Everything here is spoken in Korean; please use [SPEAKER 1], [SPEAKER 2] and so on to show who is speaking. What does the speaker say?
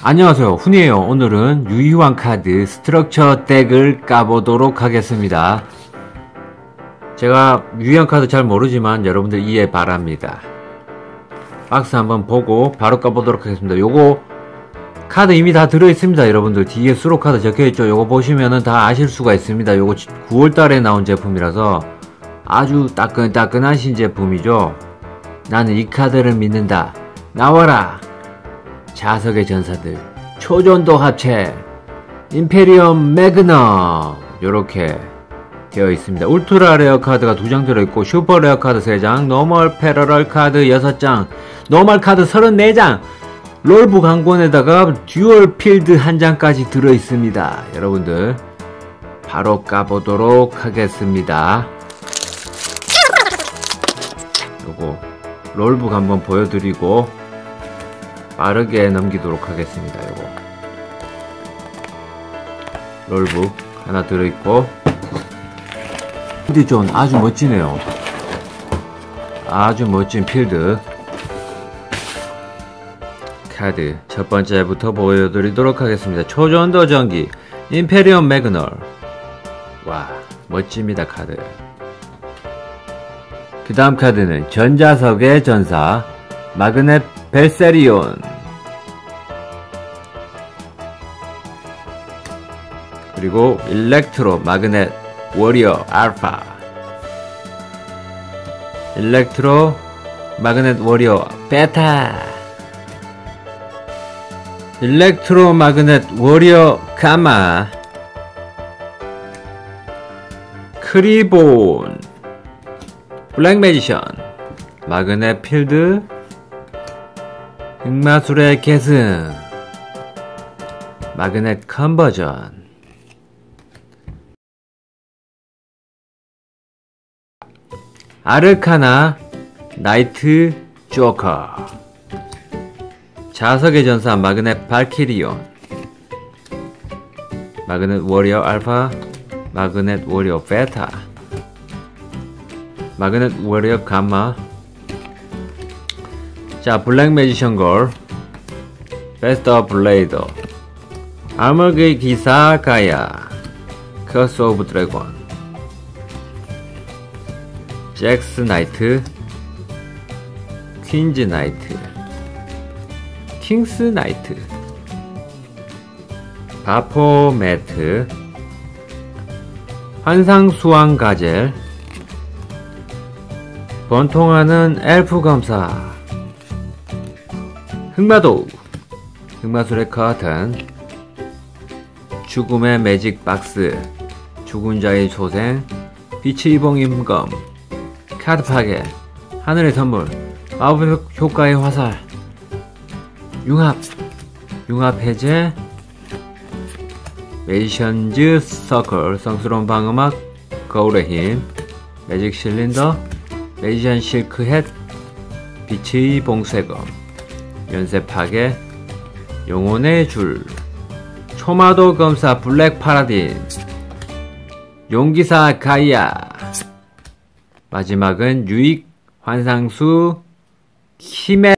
[SPEAKER 1] 안녕하세요, 훈이에요. 오늘은 유희왕 카드 스트럭처 덱을 까보도록 하겠습니다. 제가 유희왕 카드 잘 모르지만 여러분들 이해 바랍니다. 박스 한번 보고 바로 까보도록 하겠습니다. 요거 카드 이미 다 들어있습니다. 여러분들 뒤에 수록 카드 적혀있죠. 요거 보시면은 다 아실 수가 있습니다. 요거 9월달에 나온 제품이라서 아주 따끈따끈한 신제품이죠. 나는 이 카드를 믿는다. 나와라! 자석의 전사들, 초전도 합체, 임페리엄 매그넘, 요렇게 되어 있습니다. 울트라 레어 카드가 2장 들어있고, 슈퍼 레어 카드 3장, 노멀 패러럴 카드 6장, 노멀 카드 34장, 롤북 한 권에다가 듀얼 필드 1장까지 들어있습니다. 여러분들, 바로 까보도록 하겠습니다. 요거, 롤북 한번 보여드리고, 빠르게 넘기도록 하겠습니다. 요거 롤북 하나 들어있고, 필드존 아주 멋지네요. 아주 멋진 필드 카드 첫 번째부터 보여드리도록 하겠습니다. 초전도 전기 임페리엄 매그널. 와, 멋집니다. 카드. 그 다음 카드는 전자석의 전사 마그넷 벨세리온, 그리고 일렉트로 마그넷 워리어 알파, 일렉트로 마그넷 워리어 베타, 일렉트로 마그넷 워리어 가마, 크리본, 블랙 매지션, 마그넷 필드, 흑마술의 계승, 마그넷 컨버전, 아르카나 나이트 조커, 자석의 전사 마그넷 발키리온, 마그넷 워리어 알파, 마그넷 워리어 베타, 마그넷 워리어 가마. 자, 블랙 매지션 걸, 베스터 블레이더, 아머의 기사 가야, 커스 오브 드래곤, 잭스 나이트, 퀸즈 나이트, 킹스 나이트, 바포 매트, 환상 수왕 가젤, 번통하는 엘프 검사, 흑마도, 흑마술의 커튼, 죽음의 매직 박스, 죽은 자의 소생, 빛의 이봉 임검, 카드 파괴, 하늘의 선물, 마법 효과의 화살, 융합, 융합 해제, 매지션즈 서클, 성스러운 방음막, 거울의 힘, 매직 실린더, 매지션 실크 햇, 빛의 봉쇄검, 연쇄 파괴, 영혼의 줄, 초마도 검사 블랙 파라딘, 용기사 가이아, 마지막은 유익 환상수 키메